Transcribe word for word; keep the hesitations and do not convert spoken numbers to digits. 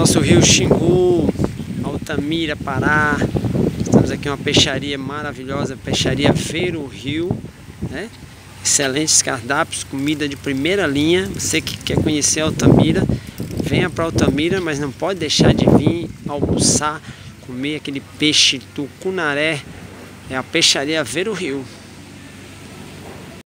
nosso rio Xingu, Altamira, Pará. Temos aqui uma peixaria maravilhosa, peixaria Ver o Rio, né? Excelentes cardápios, comida de primeira linha. Você que quer conhecer Altamira, venha para Altamira, mas não pode deixar de vir almoçar, comer aquele peixe tucunaré. É a peixaria Ver o Rio.